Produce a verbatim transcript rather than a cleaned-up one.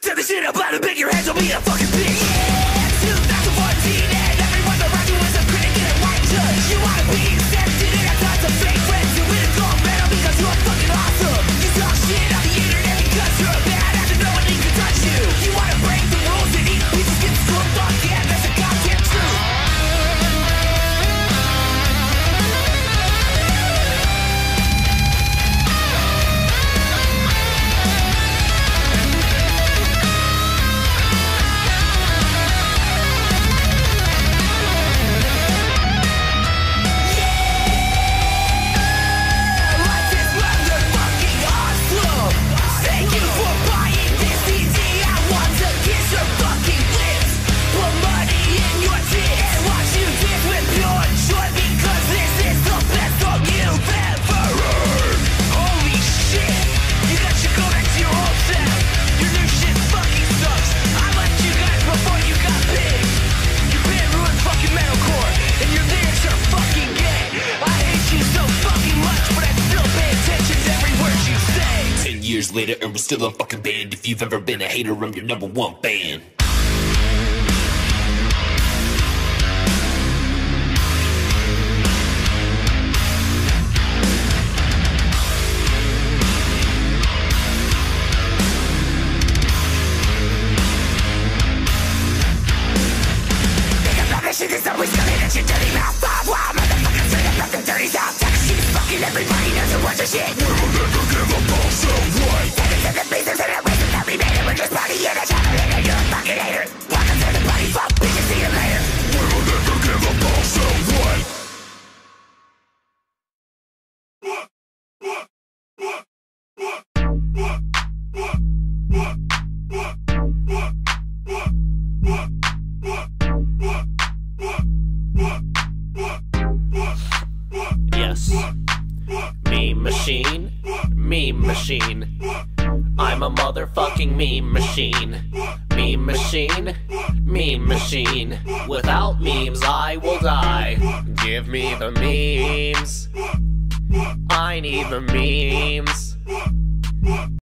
Tear the shit up out of big, your hands will be a fucking bitch. Yeah, two thousand fourteen and everyone around you is a critic and a white judge. You wanna be accepted and have tons of fake friends. You win a gold medal because you're fucking awesome. You talk shit on the internet because you're a bad actor, no one can touch you. You wanna break the rules and eat pizza, skip school, fuck yeah, that's a goddamn truth. Years later and we're still a fucking band. If you've ever been a hater, I'm your number one fan. Think about the shit that's always coming at your dirty mouth. Wow, wow, motherfucker, straight up nothing dirty south. Talk shit, fucking everybody knows who wants your shit. We will never give up, so what? Take it to the pieces and erase that we made it. We're just partying and traveling and you're a fucking hater. Welcome to the party, fuck bitches, see you later. We will never give up, so what? Yes, meme machine, meme machine. I'm a motherfucking meme machine. Meme machine, meme machine. Without memes I will die. Give me the memes. I need the memes.